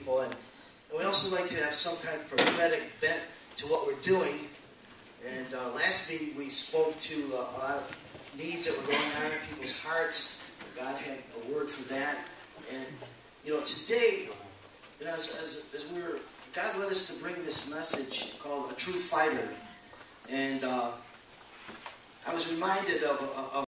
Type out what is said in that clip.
people, and we also like to have some kind of prophetic bent to what we're doing. And last meeting we spoke to a lot of needs that were going on in people's hearts. God had a word for that. And today, as we were, God led us to bring this message called A True Fighter. And I was reminded of